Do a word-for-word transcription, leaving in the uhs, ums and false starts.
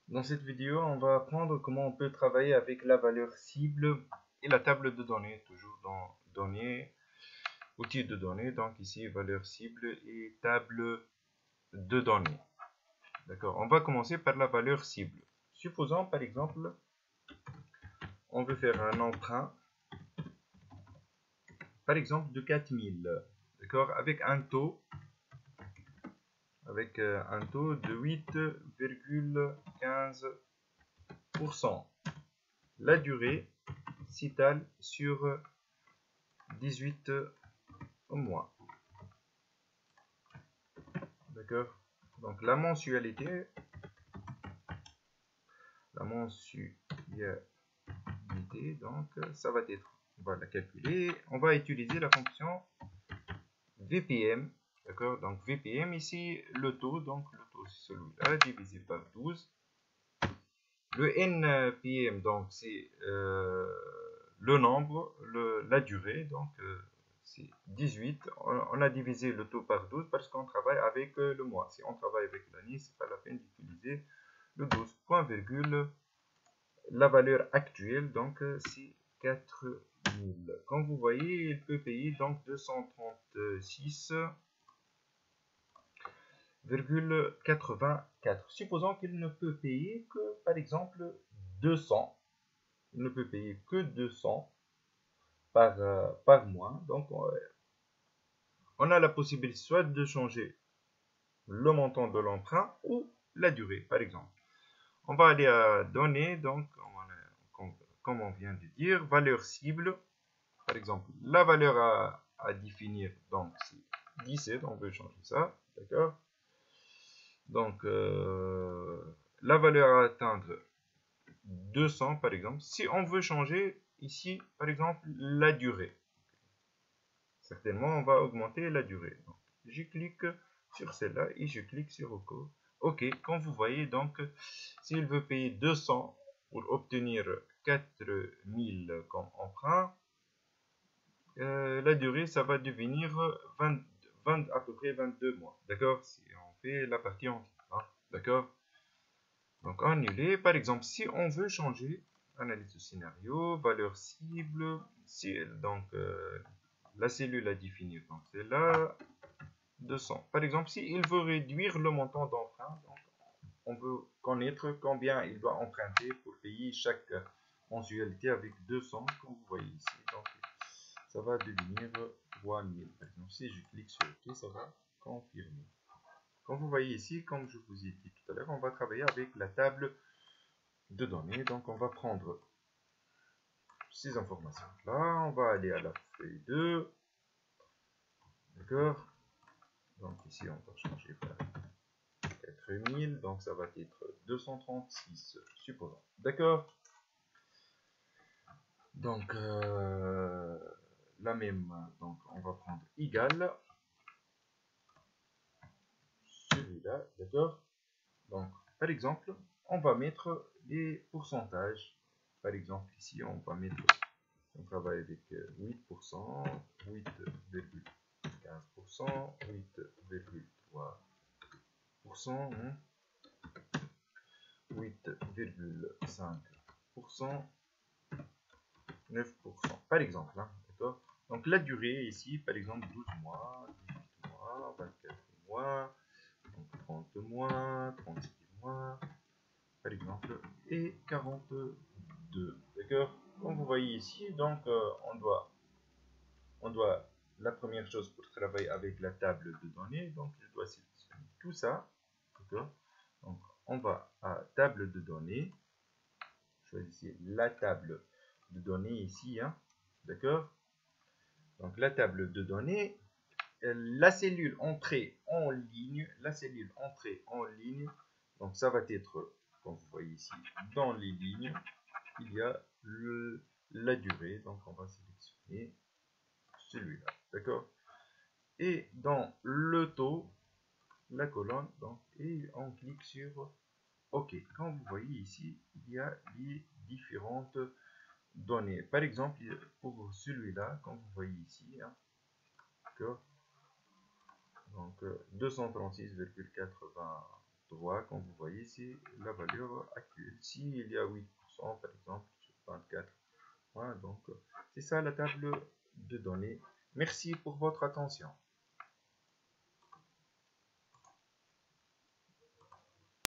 Dans cette vidéo, on va apprendre comment on peut travailler avec la valeur cible et la table de données, toujours dans données, outils de données, donc ici valeur cible et table de données. D'accord, on va commencer par la valeur cible. Supposons par exemple, on veut faire un emprunt, par exemple de quatre mille, d'accord, avec un taux avec un taux de huit virgule quinze pour cent. La durée s'étale sur dix-huit mois. D'accord. Donc la mensualité, la mensualité, donc ça va être, on va la calculer. On va utiliser la fonction V P M. D'accord. Donc V P M ici, le taux, donc le taux c'est celui-là divisé par douze. Le N P M, donc c'est euh, le nombre, le, la durée, donc euh, c'est dix-huit. On, on a divisé le taux par douze parce qu'on travaille avec euh, le mois. Si on travaille avec l'année, c'est pas la peine d'utiliser le douze. Point virgule, la valeur actuelle, donc euh, c'est quatre mille. Comme vous voyez, il peut payer donc deux cent trente-six virgule quatre-vingt-quatre. Supposons qu'il ne peut payer que, par exemple, deux cents. Il ne peut payer que deux cents par, euh, par mois. Donc, on, on a la possibilité soit de changer le montant de l'emprunt ou la durée, par exemple. On va aller à données, donc, comme on, comme on vient de dire, valeur cible. Par exemple, la valeur à, à définir, donc, c'est dix-sept, on veut changer ça, d'accord. Donc, euh, la valeur à atteindre, deux cents, par exemple. Si on veut changer, ici, par exemple, la durée. Certainement, on va augmenter la durée. Donc, je clique sur celle-là et je clique sur OK. OK, comme vous voyez, donc, s'il veut payer deux cents pour obtenir quatre mille comme emprunt, euh, la durée, ça va devenir vingt, vingt, à peu près vingt-deux mois. D'accord? Si on fait la partie entière. Hein, d'accord? Donc, annuler. Par exemple, si on veut changer, analyse de scénario, valeur cible, si, donc, euh, la cellule à définir, donc c'est là, deux cents. Par exemple, s'il veut réduire le montant d'emprunt, on veut connaître combien il doit emprunter pour payer chaque mensualité avec deux cents, comme vous voyez ici. Donc, ça va devenir trois mille. Par exemple, si je clique sur OK, ça va confirmer. Comme vous voyez ici, comme je vous ai dit tout à l'heure, on va travailler avec la table de données. Donc, on va prendre ces informations-là. On va aller à la feuille deux. D'accord. Donc, ici, on va changer par quatre mille. Donc, ça va être deux cent trente-six, supposons. D'accord. Donc, euh, la même. Donc, on va prendre égal. Celui-là. D'accord. Donc, par exemple, on va mettre les pourcentages. Par exemple, ici, on va mettre, on travaille avec huit pour cent, huit virgule quinze pour cent, huit virgule trois pour cent, huit virgule cinq pour cent, neuf pour cent, par exemple. Hein, d'accord. Donc, la durée ici, par exemple, douze mois, dix-huit mois, vingt-quatre mois, donc trente mois, trente-six mois, par exemple, et quarante-deux. D'accord. Comme vous voyez ici, donc euh, on doit, on doit, la première chose pour travailler avec la table de données, donc je dois sélectionner tout ça. D'accord. Donc on va à table de données. Choisissez la table de données ici. Hein, d'accord. Donc la table de données, la cellule entrée en ligne, la cellule entrée en ligne, donc ça va être, comme vous voyez ici, dans les lignes, il y a le, la durée, donc on va sélectionner celui-là, d'accord. Et dans le taux, la colonne, donc, et on clique sur OK. Comme vous voyez ici, il y a les différentes données. Par exemple, pour celui-là, comme vous voyez ici, hein, d'accord. Donc deux cent trente-six virgule quatre-vingts droit, comme vous voyez, c'est la valeur actuelle. S'il y a huit pour cent, par exemple, sur vingt-quatre, voilà, donc c'est ça la table de données. Merci pour votre attention.